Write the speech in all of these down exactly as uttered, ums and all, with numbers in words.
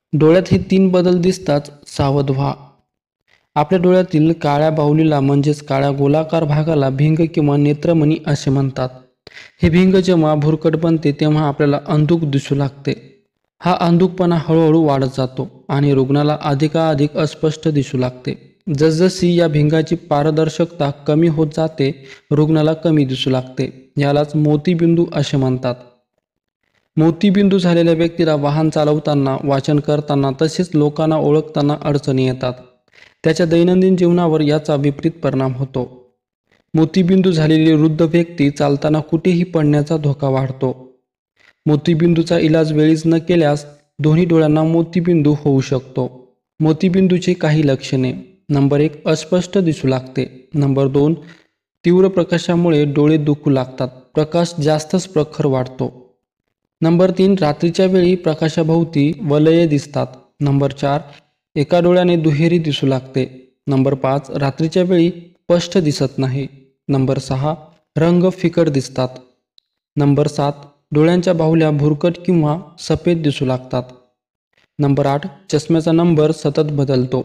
डोळ्यात हे तीन बदल दिसताच सावध व्हा. आपल्या डोळ्यातील काळ्या बाहुलीला म्हणजेच काळ्या गोलाकार भागाला भिंग किंवा नेत्रमणी असे म्हणतात. हे भिंग जेव्हा भुरकट बनते तेव्हा आपल्याला अंधुक दिसू लागते. हा अंधुकपणा हळूहळू वाढत जातो आणि रुग्णाला अधिकाधिक अस्पष्ट दिसू लागते. जसजशी या भिंगाची पारदर्शकता कमी होत जाते, रुग्णाला कमी दिसू लागते. यालाच मोतीबिंदू असे म्हणतात. मोतीबिंदू झालेल्या व्यक्तीला वाहन चालवताना, वाचन करताना तसेच लोकांना ओळखताना अडचणी येतात. त्याच्या दैनंदिन जीवनावर याचा विपरीत परिणाम होतो. मोतीबिंदू झालेली वृद्ध व्यक्ती चालताना कुठेही पडण्याचा धोका वाढतो. मोतीबिंदूचा इलाज वेळीच न केल्यास दोन्ही डोळ्यांना मोतीबिंदू होऊ शकतो. मोतीबिंदूची काही लक्षणे. नंबर एक, अस्पष्ट दिसू लागते. नंबर दोन, तीव्र प्रकाशामुळे डोळे दुखू लागतात. प्रकाश जास्तच प्रखर वाटतो. नंबर तीन, रात्रीच्या वेळी प्रकाशाभोवती वलये दिसतात. नंबर चार, एका डोळ्याने दुहेरी दिसू लागते. नंबर पाच, रात्रीच्या वेळी स्पष्ट दिसत नाही. नंबर सहा, रंग फिकट दिसतात. नंबर सात, डोळ्यांच्या बाहुल्या भुरकट किंवा सफेद दिसू लागतात. नंबर आठ, चष्म्याचा नंबर सतत बदलतो.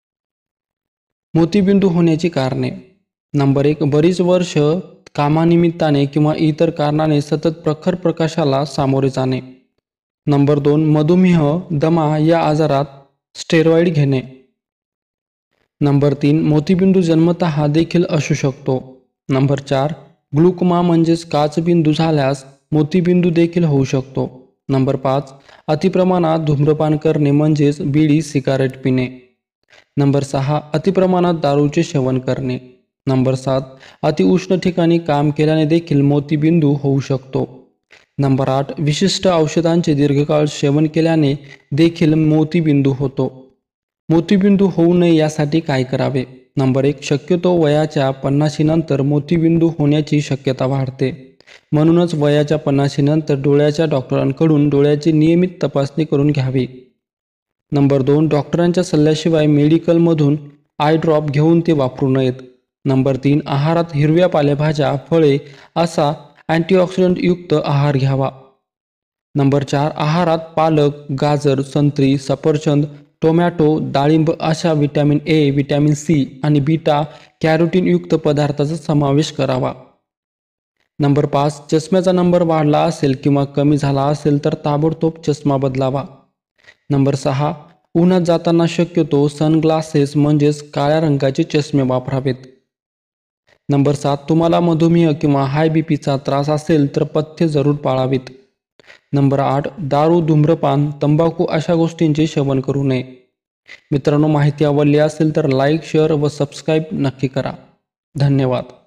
मोतीबिंदू होण्याची कारणे. नंबर एक, बरीच वर्ष कामानिमित्ताने किंवा इतर कारणाने सतत प्रखर प्रकाशाला सामोरे जाणे. नंबर दोन, मधुमेह, दमा या आजारात स्टेरॉइड घेणे. नंबर तीन, मोतीबिंदू जन्मतः देखील असू शकतो. नंबर चार, ग्लुकोमा म्हणजेच काचबिंदू झाल्यास मोतीबिंदू देखील होऊ शकतो. नंबर पाच, अतिप्रमाणात धूम्रपान करणे म्हणजेच बिडी सिगारेट पिणे. नंबर सहा, अतिप्रमाणात दारूचे सेवन करणे. नंबर सात, अतिउष्ण ठिकाणी काम केल्याने देखील मोतीबिंदू होऊ शकतो. नंबर आठ, विशिष्ट औषधांचे दीर्घकाळ सेवन केल्याने देखील मोतीबिंदू होतो. मोतीबिंदू होऊ नये यासाठी काय करावे? नंबर एक, शक्यतो वयाच्या पन्नाशीनंतर मोतीबिंदू होण्याची शक्यता वाढते. म्हणूनच वयाच्या पन्नाशीनंतर डोळ्याच्या डॉक्टरांकडून डोळ्याची नियमित तपासणी करून घ्यावी. नंबर दोन, डॉक्टरांच्या सल्ल्याशिवाय मेडिकलमधून आय ड्रॉप घेऊन ते वापरू नयेत. नंबर तीन, आहारात हिरव्या पालेभाज्या, फळे असा अँटीऑक्सिडंट युक्त आहार घ्यावा. नंबर चार, आहारात पालक, गाजर, संत्री, सफरचंद, टोमॅटो, डाळिंब अशा व्हिटॅमिन ए, व्हिटॅमिन सी आणि बीटा कॅरोटीन युक्त पदार्थाचा समावेश करावा. नंबर पाच, चष्म्याचा नंबर वाढला असेल किंवा कमी झाला असेल तर ताबडतोब चष्मा बदलावा. नंबर सहा, उन्हात जाताना शक्यतो सनग्लासेस म्हणजेच काळ्या रंगाचे चष्मे वापरावेत. नंबर सात, तुम्हाला मधुमेह किंवा हाय बीपीचा त्रास असेल तर पथ्य जरूर पाळावीत. नंबर आठ, दारू, धूम्रपान, तंबाखू अशा गोष्टींचे सेवन करू नये. मित्रांनो, माहिती आवडली असेल तर लाईक, शेअर व सबस्क्राईब नक्की करा. धन्यवाद.